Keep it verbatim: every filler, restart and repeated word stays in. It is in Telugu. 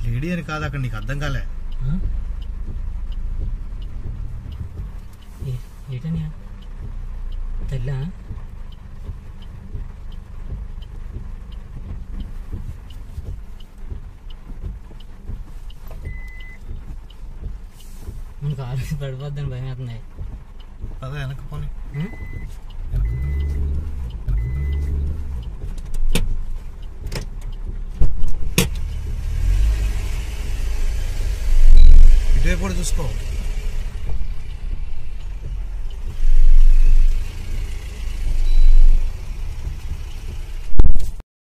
లేడీ అని కాదు అక్కడ నీకు అర్థం కాలే ఏటని తెల్ల మనకు ఆరోగ్యం పడిపోద్దని భయం అవుతుంది అదే వెనక్కి పోనీ ఇటువైపు కూడా చూసుకో